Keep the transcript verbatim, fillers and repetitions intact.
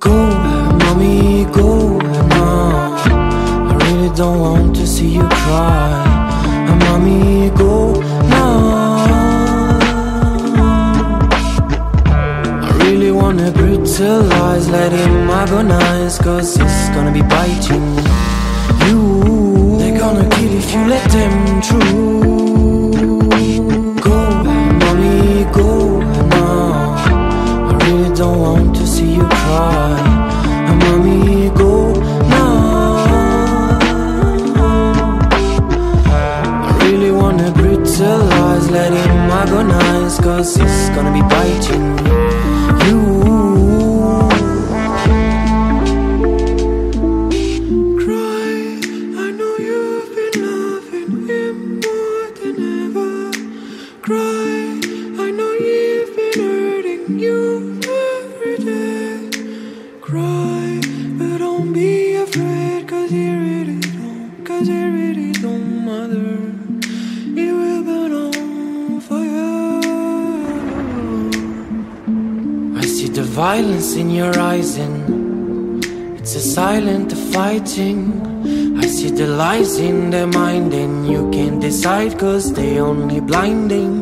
Go, mommy, go now. I really don't want to see you cry. Mommy, go now. I really wanna brutalize, let him agonize, cause it's gonna be biting you. They're gonna kill if you let them through. Go, mommy, go now. I really don't want to see you cry. Mommy, go now. I really wanna brutalize, let him agonize, cause it's gonna be biting you. Violence in your eyes, and it's a silent fighting. I see the lies in their mind, and you can't decide cause they only blinding.